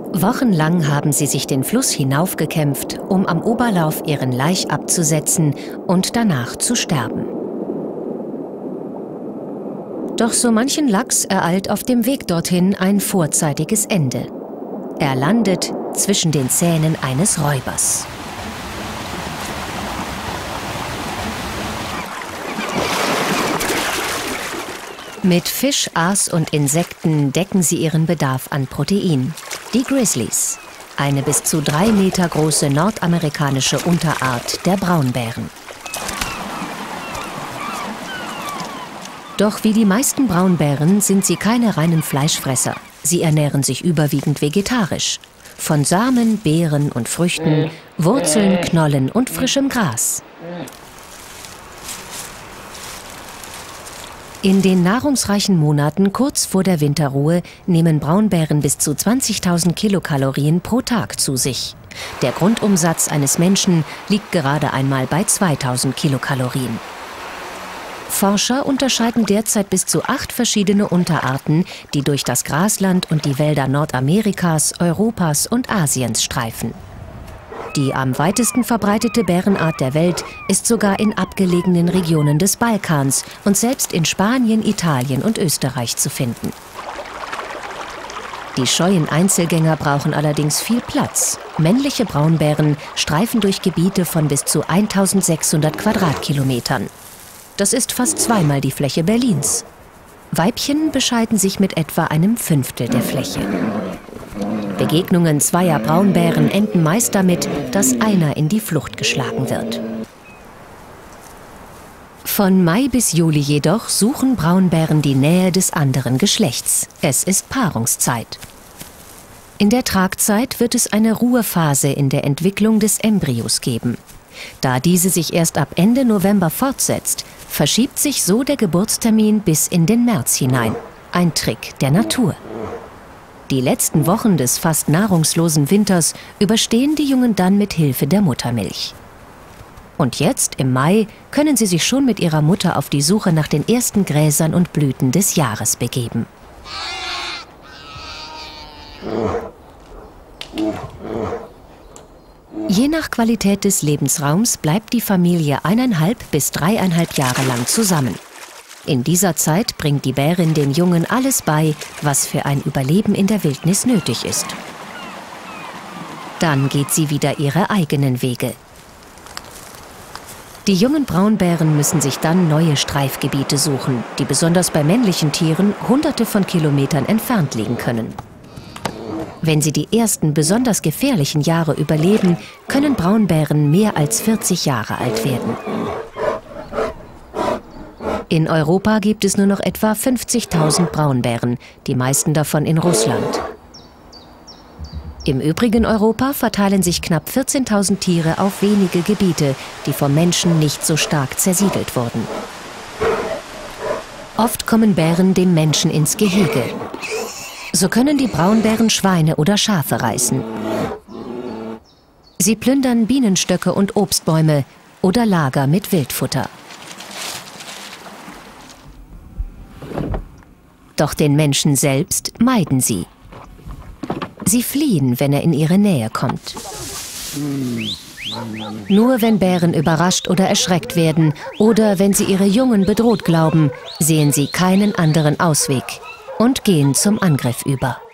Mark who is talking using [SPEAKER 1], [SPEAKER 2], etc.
[SPEAKER 1] Wochenlang haben sie sich den Fluss hinaufgekämpft, um am Oberlauf ihren Laich abzusetzen und danach zu sterben. Doch so manchen Lachs ereilt auf dem Weg dorthin ein vorzeitiges Ende. Er landet zwischen den Zähnen eines Räubers. Mit Fisch, Aas und Insekten decken sie ihren Bedarf an Protein. Die Grizzlies, eine bis zu 3 Meter große nordamerikanische Unterart der Braunbären. Doch wie die meisten Braunbären sind sie keine reinen Fleischfresser. Sie ernähren sich überwiegend vegetarisch. Von Samen, Beeren und Früchten, Wurzeln, Knollen und frischem Gras. In den nahrungsreichen Monaten kurz vor der Winterruhe nehmen Braunbären bis zu 20.000 Kilokalorien pro Tag zu sich. Der Grundumsatz eines Menschen liegt gerade einmal bei 2.000 Kilokalorien. Forscher unterscheiden derzeit bis zu 8 verschiedene Unterarten, die durch das Grasland und die Wälder Nordamerikas, Europas und Asiens streifen. Die am weitesten verbreitete Bärenart der Welt ist sogar in abgelegenen Regionen des Balkans und selbst in Spanien, Italien und Österreich zu finden. Die scheuen Einzelgänger brauchen allerdings viel Platz. Männliche Braunbären streifen durch Gebiete von bis zu 1.600 Quadratkilometern. Das ist fast zweimal die Fläche Berlins. Weibchen bescheiden sich mit etwa einem Fünftel der Fläche. Begegnungen zweier Braunbären enden meist damit, dass einer in die Flucht geschlagen wird. Von Mai bis Juli jedoch suchen Braunbären die Nähe des anderen Geschlechts. Es ist Paarungszeit. In der Tragzeit wird es eine Ruhephase in der Entwicklung des Embryos geben. Da diese sich erst ab Ende November fortsetzt, verschiebt sich so der Geburtstermin bis in den März hinein. Ein Trick der Natur. Die letzten Wochen des fast nahrungslosen Winters überstehen die Jungen dann mit Hilfe der Muttermilch. Und jetzt, im Mai, können sie sich schon mit ihrer Mutter auf die Suche nach den ersten Gräsern und Blüten des Jahres begeben. Je nach Qualität des Lebensraums bleibt die Familie 1,5 bis 3,5 Jahre lang zusammen. In dieser Zeit bringt die Bärin den Jungen alles bei, was für ein Überleben in der Wildnis nötig ist. Dann geht sie wieder ihre eigenen Wege. Die jungen Braunbären müssen sich dann neue Streifgebiete suchen, die besonders bei männlichen Tieren Hunderte von Kilometern entfernt liegen können. Wenn sie die ersten besonders gefährlichen Jahre überleben, können Braunbären mehr als 40 Jahre alt werden. In Europa gibt es nur noch etwa 50.000 Braunbären, die meisten davon in Russland. Im übrigen Europa verteilen sich knapp 14.000 Tiere auf wenige Gebiete, die vom Menschen nicht so stark zersiedelt wurden. Oft kommen Bären dem Menschen ins Gehege. So können die Braunbären Schweine oder Schafe reißen. Sie plündern Bienenstöcke und Obstbäume oder Lager mit Wildfutter. Doch den Menschen selbst meiden sie. Sie fliehen, wenn er in ihre Nähe kommt. Nur wenn Bären überrascht oder erschreckt werden oder wenn sie ihre Jungen bedroht glauben, sehen sie keinen anderen Ausweg und gehen zum Angriff über.